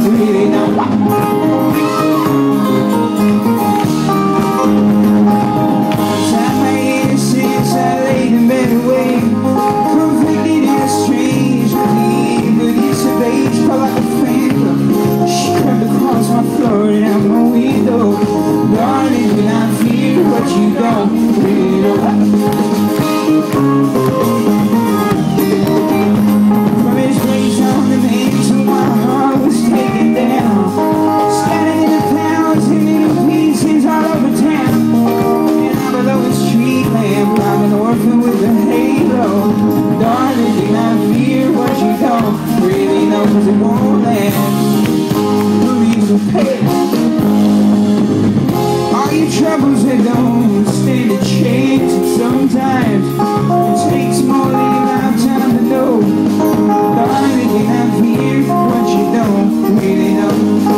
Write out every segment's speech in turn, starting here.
really don't. Inside my innocence, I laid in bed away, convicted and estranged with the evilness of age. Felt like a phantom, she crept across my floor and out my window. Darling, when I fear what you don't really know. From his place on the main to my heart was taken down, scattered in the clouds and little pieces all over town. And I'm below the street lamp, I'm an orphan with a halo. Darling, do not fear what you don't really know, 'cause it won't last. The leaves will pale. All your troubles, they don't stand a chance. And sometimes it takes more than a lifetime to know. Darling, do not fear what you don't really know.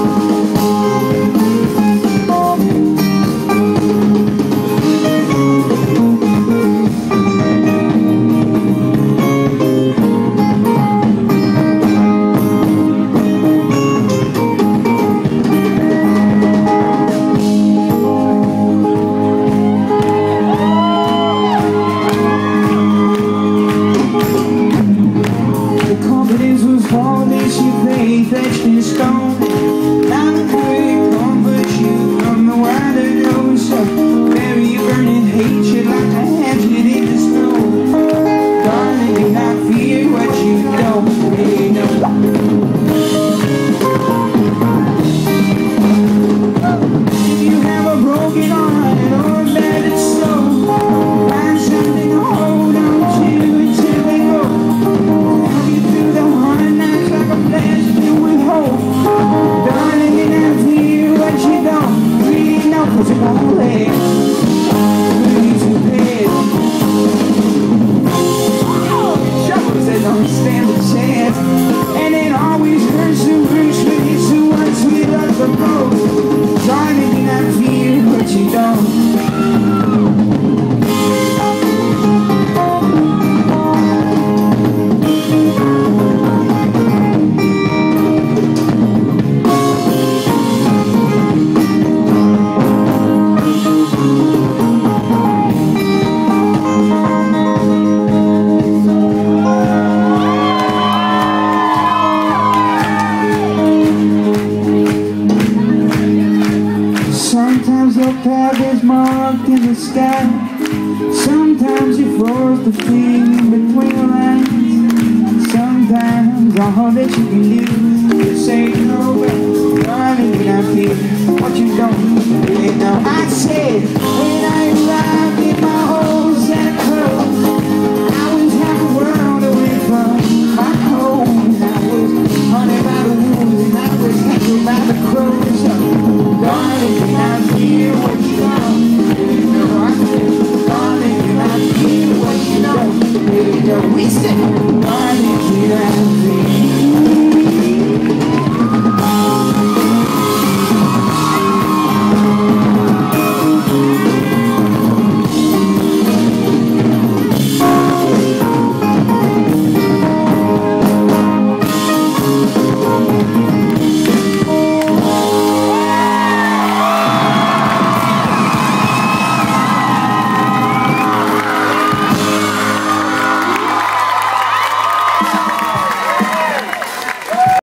Etched in stone, I'm a good comfort you from the wider nose of bury your burning hatred like a hatchet in the snow. Darling, do not fear what you don't really know. If you have a broken heart or a battered soul, find something to hold on to until they go. Help you through the hard nights like a blast. Darling, do not fear what you don't really know, 'cause it won't last. Leaves will pale. Troubles that don't stand a chance, and it always hurts the worst when it's the ones we love the most. Darling, do not fear what you don't. Sometimes your path is marked in the sky. Sometimes you force the feeling between the lines. Sometimes all that you can do is say no, but darling, do not fear what you don't really know. I said, when I arrived in my old Santa Cruz, I was half a world away from my home. I was haunted by the wolves and I was heckled by the crows. Darling, do not fear what you don't really know. I said, darling, do not fear what you don't really know. We said